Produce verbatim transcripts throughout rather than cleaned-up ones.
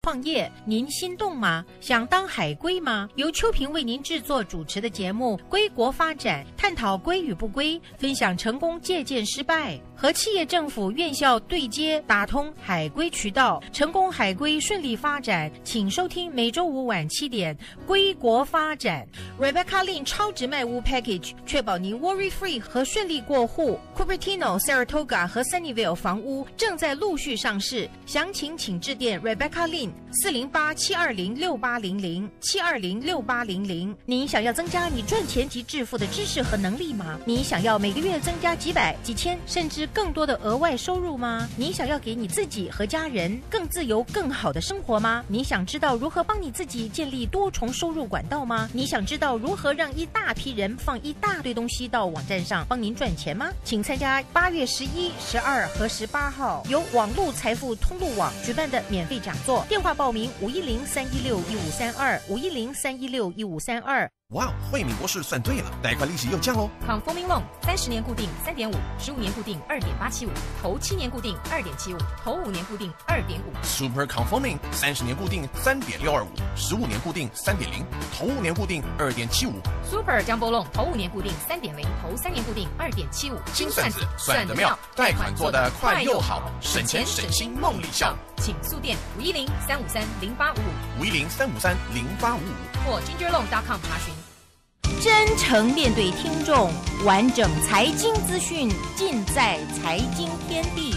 创业，您心动吗？想当海归吗？由秋萍为您制作主持的节目《归国发展》，探讨归与不归，分享成功借鉴失败，和企业、政府、院校对接，打通海归渠道，成功海归顺利发展。请收听每周五晚七点《归国发展》Rebecca Lin 超值卖屋 Package， 确保您 worry free 和顺利过户。Cupertino、Saratoga 和 Sunnyvale 房屋正在陆续上市，详情请致电 Rebecca Lin 四零八七二零六八零零七二零六八零零。您想要增加你赚钱及致富的知识和能力吗？你想要每个月增加几百、几千甚至更多的额外收入吗？你想要给你自己和家人更自由、更好的生活吗？你想知道如何帮你自己建立多重收入管道吗？你想知道如何让一大批人放一大堆东西到网站上帮您赚钱吗？请参加八月十一、十二和十八号由网络财富通路网举办的免费讲座，电话报名五一零三一六一五三二五一零三一六一五三二。 哇，慧敏博士算对了，贷款利息又降喽。 Conforming Loan 三十年固定三点五，十五年固定二点八七五，头七年固定二点七五，头五年固定二点五。 Super Conforming 三十年固定三点六二五，十五年固定三点零，头五年固定二点七五。 Super Jumbo Loan 头五年固定三点零，头三年固定二点七五。 金算子算得妙，贷款做得快又好，省钱省心梦里笑。 请速电五一零三五三零八五五， 五一零三五三零八五五， 或 ginger loan dot com 查询。 真诚面对听众，完整财经资讯尽在财经天地。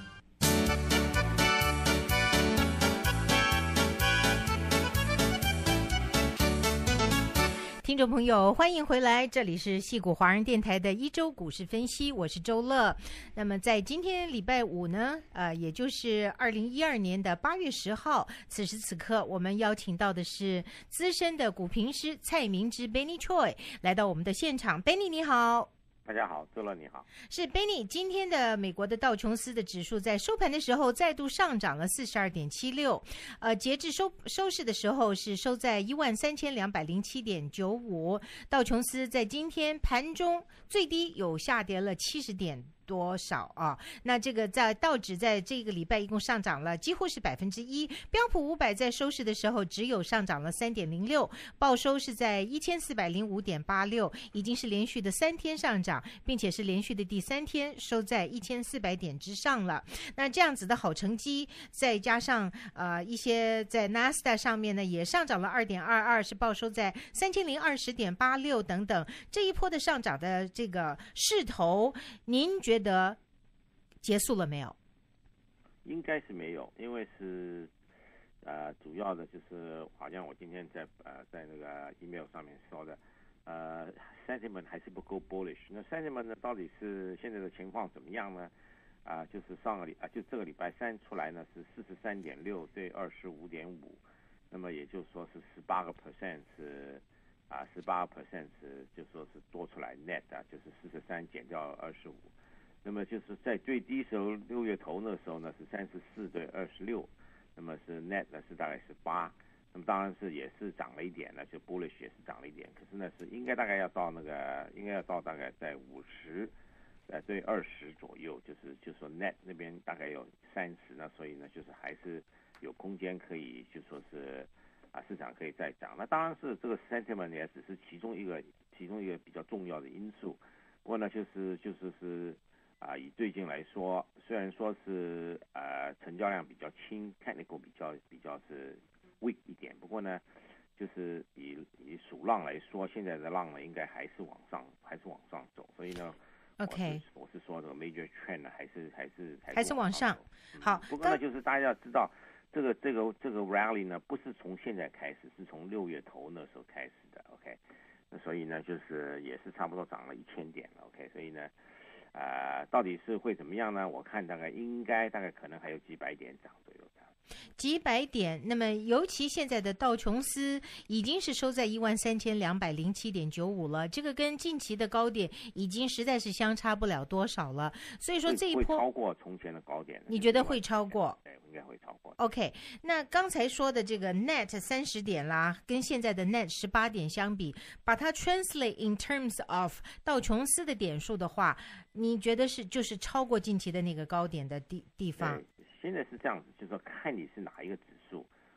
听众朋友，欢迎回来，这里是矽谷华人电台的一周股市分析，我是周乐。那么在今天礼拜五呢，呃，也就是二零一二年的八月十号，此时此刻，我们邀请到的是资深的股评师蔡明之 Benny Choi 来到我们的现场。Benny 你好。 大家好，周乐你好。 是 Benny， 今天的美国的道琼斯的指数在收盘的时候再度上涨了 四十二点七六， 呃，截至收收市的时候是收在一万三千两百零七点九五。道琼斯在今天盘中最低有下跌了七十点多少啊？那这个在道指在这个礼拜一共上涨了几乎是百分之一，标普五百在收市的时候只有上涨了三点零六，报收是在一千四百零五点八六，已经是连续的三天上涨，并且是连续的第三天收在一千四百点之上了。那这样子的好成绩，再加上呃一些在 Nasdaq 上面呢也上涨了二点二二，是报收在三千零二十点八六等等，这一波的上涨的这个势头，您觉得得结束了没有？ 应该是没有，因为是呃主要的就是好像我今天在呃在那个 email 上面说的，呃 sentiment 还是不够 bullish。那 sentiment 呢，到底是现在的情况怎么样呢？啊、呃，就是上个礼啊、呃，就这个礼拜三出来呢是四十三点六对二十五点五，那么也就是说是十八个 percent 是啊十八个 percent 是就说是多出来 net 啊，就是四十三减掉二十五。那么就是在最低时候六月头那时候呢是三十四对二十六，那么是 net 呢是大概是八，那么当然是也是涨了一点呢，就 bullish 也是涨了一点，可是呢是应该大概要到那个应该要到大概在五十呃对二十左右，就是就说 net 那边大概有三十呢，所以呢就是还是有空间可以就说是啊市场可以再涨。那当然是这个 sentiment 也只是其中一个其中一个比较重要的因素，不过呢就是就是是。啊，以最近来说，虽然说是呃成交量比较轻 ，technical 比较比较是 weak 一点，不过呢，就是以以数浪来说，现在的浪呢应该还是往上，还是往上走，所以呢 ，OK， 我是我是说这个 major trend 呢还是还是还是往上。 嗯、 好， 不过呢就是大家要知道，这个这个这个 rally 呢不是从现在开始，是从六月头那时候开始的 ，OK， 那所以呢就是也是差不多涨了一千点了 ，OK， 所以呢。呃，到底是会怎么样呢？我看大概应该大概可能还有几百点涨左右的。 几百点，那么尤其现在的道琼斯已经是收在一万三千两百零七点九五了，这个跟近期的高点已经实在是相差不了多少了。所以说这一波会超过从前的高点， 你觉得会超过？ 对，应该会超过。 OK， 那刚才说的这个 net 三十点啦，跟现在的 net 十八点相比，把它 translate in terms of 道琼斯的点数的话，你觉得是就是超过近期的那个高点的地地方？ 现在是这样子，就是说看你是哪一个指数。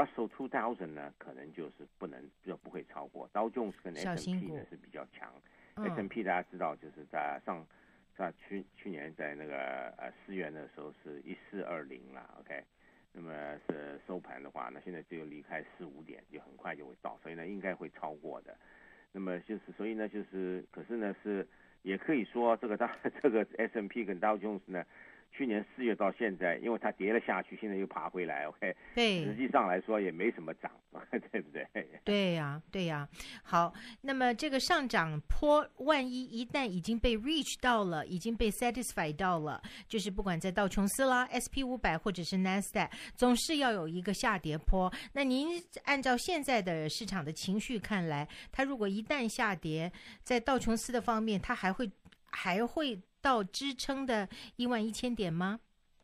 Russell two thousand 呢，可能就是不能就不会超过道琼斯跟 S and P 呢是比较强。 嗯、 S and P 大家知道就是在上在去去年在那个呃四月的时候是一四二零了 ，OK， 那么是收盘的话，那现在只有离开四五点，就很快就会到，所以呢应该会超过的。那么就是所以呢就是，可是呢是也可以说这个大这个 S and P 跟道琼斯呢。去年四月到现在，因为它跌了下去，现在又爬回来 ，OK， 对， 实际上来说也没什么涨，对不对？ 对呀、啊，对呀、啊。好，那么这个上涨坡，万一一旦已经被 reach 到了，已经被 satisfy 到了，就是不管在道琼斯啦、S P 五百或者是 NASDAQ， 总是要有一个下跌坡。那您按照现在的市场的情绪看来，它如果一旦下跌，在道琼斯的方面，它还会还会到支撑的一万一千点吗？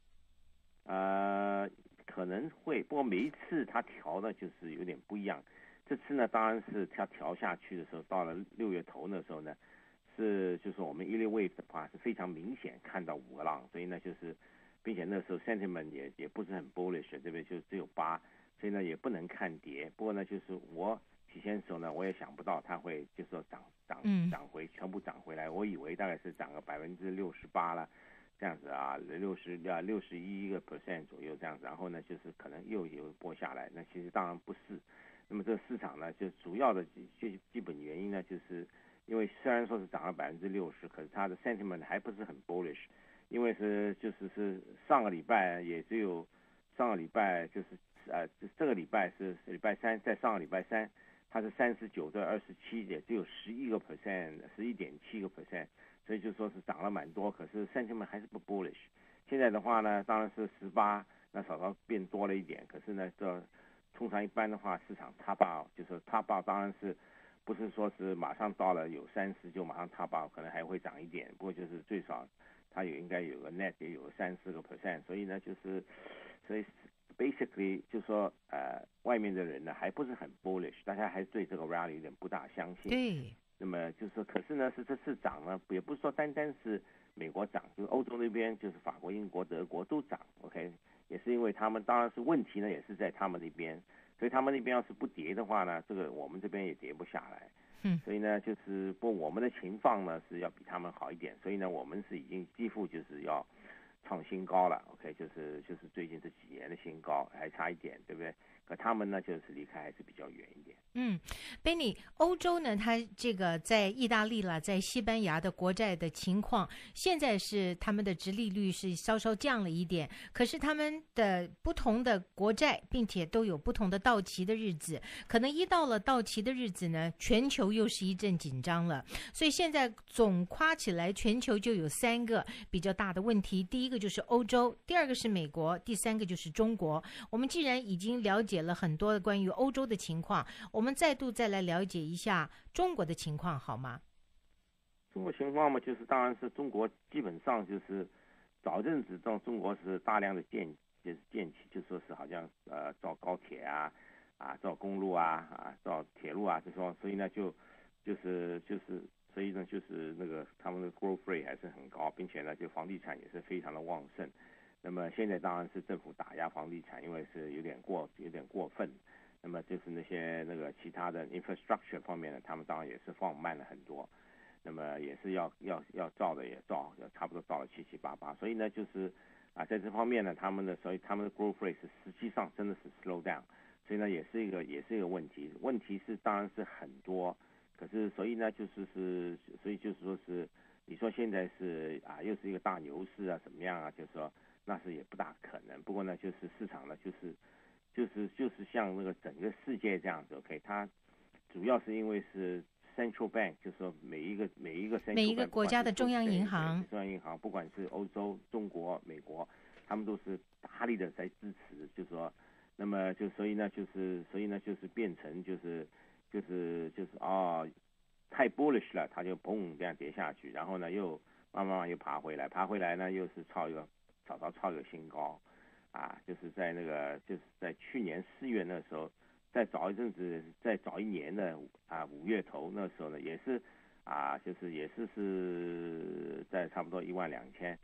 呃，可能会，不过每一次它调的就是有点不一样。这次呢，当然是它调下去的时候，到了六月头那时候呢，是就是我们一列 wave 的话是非常明显看到五个浪，所以呢就是，并且那时候 sentiment 也也不是很 bullish， 对不对？就只有八，所以呢也不能看跌。不过呢，就是我起先的时候呢，我也想不到它会就是说涨涨涨回，全部涨回来。我以为大概是涨个百分之六十八了。这样子啊，六十啊六十一个 percent 左右这样子，然后呢，就是可能又有波下来，那其实当然不是。那么这个市场呢，就主要的基基本原因呢，就是因为虽然说是涨了百分之六十，可是它的 sentiment 还不是很 bullish， 因为是就是是上个礼拜也只有上个礼拜就是呃这个礼拜是礼拜三，在上个礼拜三它是三十九对二十七，也只有十一个 percent， 十一点七个 percent。所以就说是涨了蛮多，可是 sentiment 还是不 bullish。现在的话呢，当然是十八，那稍稍变多了一点。可是呢，这通常一般的话，市场 top out 就是 top out， 当然是不是说是马上到了有三十就马上 top out， 可能还会涨一点。不过就是最少它有应该有个 net 也有三四个 percent， 所以呢就是所以 basically 就说呃外面的人呢还不是很 bullish， 大家还对这个 rally 有点不大相信。 对。 那么就是，可是呢，是这次涨呢，也不是说单单是美国涨，就是欧洲那边，就是法国、英国、德国都涨 ，OK， 也是因为他们当然是问题呢，也是在他们那边，所以他们那边要是不跌的话呢，这个我们这边也跌不下来， 嗯， 所以呢，就是不我们的情况呢是要比他们好一点，所以呢，我们是已经几乎就是要创新高了 ，OK， 就是就是最近这几年的新高，还差一点，对不对？可他们呢，就是离开还是比较远一点。 嗯 ，Benny， 欧洲呢，它这个在意大利啦，在西班牙的国债的情况，现在是他们的殖利率是稍稍降了一点，可是他们的不同的国债，并且都有不同的到期的日子，可能一到了到期的日子呢，全球又是一阵紧张了。所以现在总夸起来，全球就有三个比较大的问题，第一个就是欧洲，第二个是美国，第三个就是中国。我们既然已经了解了很多关于欧洲的情况，我们再度再来了解一下中国的情况好吗？ 中国情况嘛，就是当然是中国基本上就是早一阵子到中国是大量的建就是建起，就说是好像呃造高铁啊啊造公路啊啊造铁路啊这种，所以呢就就是就是所以呢就是那个他们的 growth rate 还是很高，并且呢就房地产也是非常的旺盛。那么现在当然是政府打压房地产，因为是有点过有点过分。那么就是那些那个其他的 infrastructure 方面呢，他们当然也是放慢了很多。那么也是要要要造的也造，要差不多造了七七八八。所以呢，就是啊，在这方面呢，他们的所以他们的 growth rate 是实际上真的是 slow down。所以呢，也是一个也是一个问题。问题是当然是很多，可是所以呢，就是是所以就是说是你说现在是啊，又是一个大牛市啊，怎么样啊？就是说那是也不大可能。不过呢，就是市场呢，就是就是就是像那个整个世界这样子 ，OK， 它主要是因为是 central bank， 就是说每一个每一个 central bank, 每一个国家的中央银行， 中央银行不管是欧洲、中国、美国，他们都是大力的在支持，就是说，那么就所以呢，就是所以呢，就是变成就是就是就是哦，太 bullish 了，它就砰这样跌下去，然后呢又慢慢慢又爬回来，爬回来呢又是创一个早早创一个新高。啊，就是在那个，就是在去年四月那时候，再早一阵子，再早一年的啊五月头那时候呢，也是啊，就是也是是在差不多一万两千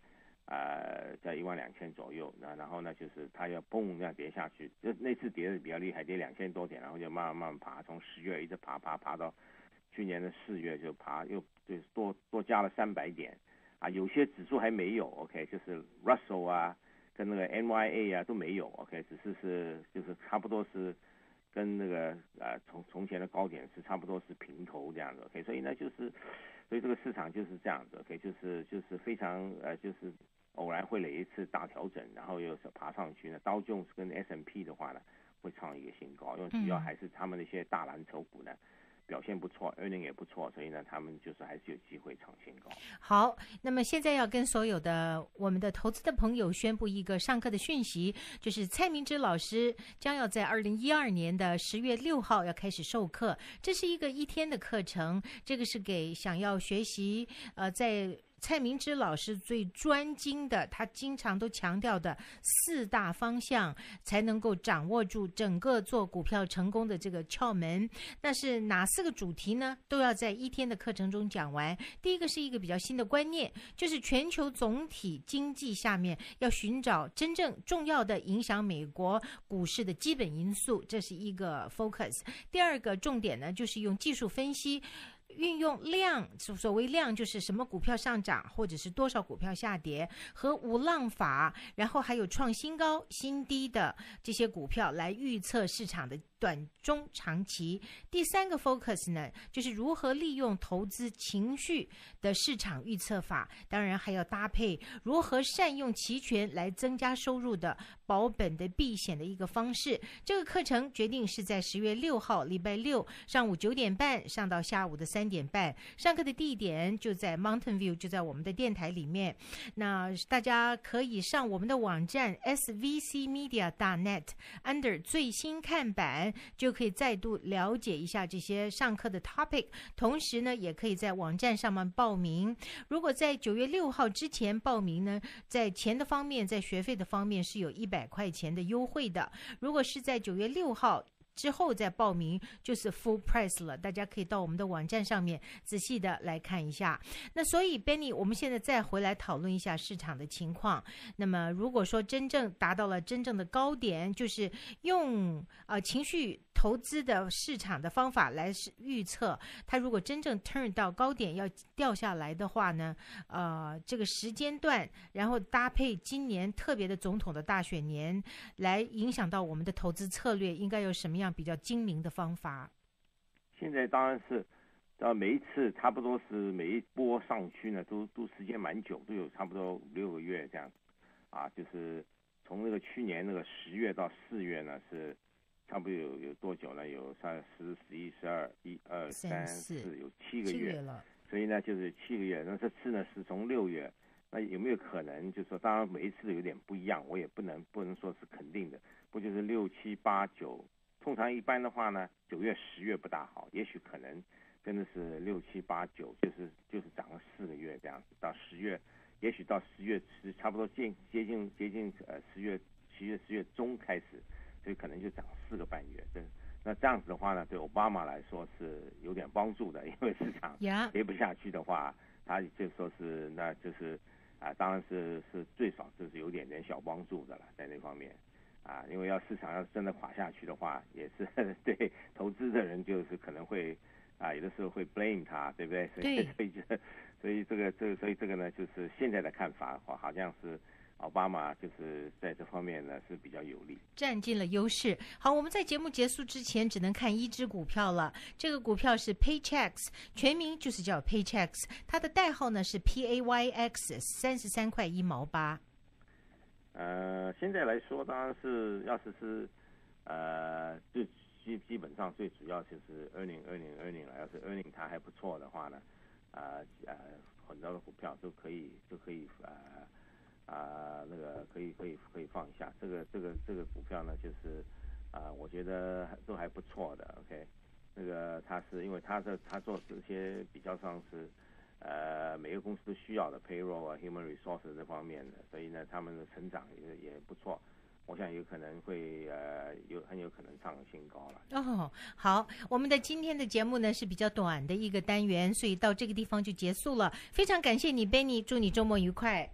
呃，在一万两千左右，那然后呢，就是它要嘣这样跌下去，就那次跌的比较厉害，跌两千多点，然后就慢慢慢慢爬，从十月一直爬爬爬到去年的四月就爬，又就多多加了三百点，啊，有些指数还没有 ，OK， 就是 Russell 啊，跟那个 N Y A 啊都没有 ，OK， 只是是就是差不多是跟那个呃从从前的高点是差不多是平头这样子 ，OK， 所以呢就是，所以这个市场就是这样子 ，OK， 就是就是非常呃就是偶然会来一次大调整，然后又是爬上去呢。道琼斯跟 S and P 的话呢，会创一个新高，因为主要还是他们那些大蓝筹股呢。表现不错 ，earning 也不错，所以呢，他们就是还是有机会创新高。 好，那么现在要跟所有的我们的投资的朋友宣布一个上课的讯息，就是蔡明之老师将要在二零一二年的十月六号要开始授课，这是一个一天的课程，这个是给想要学习呃在。蔡明之老师最专精的，他经常都强调的四大方向，才能够掌握住整个做股票成功的这个窍门。那是哪四个主题呢？都要在一天的课程中讲完。第一个是一个比较新的观念，就是全球总体经济下面要寻找真正重要的影响美国股市的基本因素，这是一个 focus。第二个重点呢，就是用技术分析。运用量，所谓量就是什么股票上涨或者是多少股票下跌，和无浪法，然后还有创新高新低的这些股票来预测市场的短中长期。第三个 focus 呢，就是如何利用投资情绪的市场预测法，当然还要搭配如何善用期权来增加收入的保本的避险的一个方式。这个课程决定是在十月六号礼拜六上午九点半上到下午的三点半，上课的地点就在 Mountain View， 就在我们的电台里面。那大家可以上我们的网站 S V C media dot net under 最新看板，就可以再度了解一下这些上课的 topic， 同时呢也可以在网站上面报名。如果在九月六号之前报名呢，在钱的方面，在学费的方面是有一百块钱的优惠的。如果是在九月六号之后再报名就是 full price 了，大家可以到我们的网站上面仔细的来看一下。那所以 Benny， 我们现在再回来讨论一下市场的情况。那么如果说真正达到了真正的高点，就是用呃情绪投资的市场的方法来预测，它如果真正 turn 到高点要掉下来的话呢，呃，这个时间段，然后搭配今年特别的总统的大选年，来影响到我们的投资策略，应该有什么样比较精明的方法？ 现在当然是，呃，每一次差不多是每一波上去呢，都都时间蛮久，都有差不多五六个月这样，啊，就是从那个去年那个十月到四月呢是。差不多有有多久呢？有三十、十一、十二、一二三四，有七个月了。所以呢，就是七个月。那这次呢是从六月。那有没有可能，就是说，当然每一次有点不一样，我也不能不能说是肯定的。不就是六七八九？通常一般的话呢，九月、十月不大好，也许可能真的是六七八九，就是就是涨了四个月这样子。到十月，也许到十月十差不多接接近接近呃十月七月十月中开始。所以可能就涨四个半月，对，那这样子的话呢，对奥巴马来说是有点帮助的，因为市场跌不下去的话，他就说是，那就是啊，当然是是最少就是有点点小帮助的了，在那方面啊，因为要市场要真的垮下去的话，也是对投资的人就是可能会啊，有的时候会 blame 他，对不对？所以所以就所以这个这个所以这个呢，就是现在的看法的话，好像是。奥巴马就是在这方面呢是比较有利， 占尽了优势。好，我们在节目结束之前只能看一只股票了，这个股票是 Paychex， 全名就是叫 Paychex， 它的代号呢是 P A Y X， 三十三块一毛八。 呃，现在来说当然是要是是呃最基基本上最主要就是 earning earning earning 了，要是 earning 它还不错的话呢，呃呃很多的股票都可以都可以呃。啊、呃，那个可以可以可以放一下，这个这个这个股票呢，就是啊、呃，我觉得都还不错的 ，OK， 那个它是因为它的它做这些比较上是呃每个公司都需要的 payroll 啊 human resources 这方面的，所以呢他们的成长也也不错，我想有可能会呃有很有可能创新高了。 哦，好，我们的今天的节目呢是比较短的一个单元，所以到这个地方就结束了。非常感谢你 Benny， 祝你周末愉快。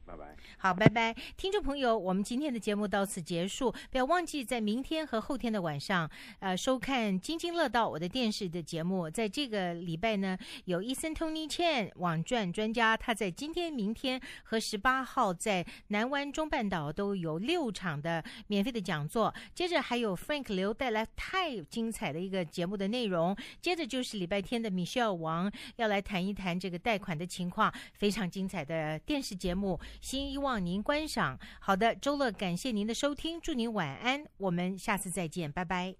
拜拜。 好，拜拜，听众朋友，我们今天的节目到此结束，不要忘记在明天和后天的晚上，呃，收看津津乐道我的电视的节目。在这个礼拜呢，有伊森 Tony Chen 网传专家，他在今天、明天和十八号在南湾中半岛都有六场的免费的讲座。接着还有 Frank 刘带来太精彩的一个节目的内容。接着就是礼拜天的 Michelle 王要来谈一谈这个贷款的情况，非常精彩的电视节目，希望您观赏。好的，周乐，感谢您的收听，祝您晚安，我们下次再见，拜拜。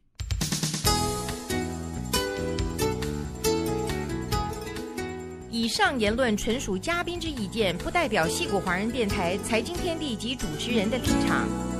以上言论纯属嘉宾之意见，不代表矽谷华人电台财经天地及主持人的立场。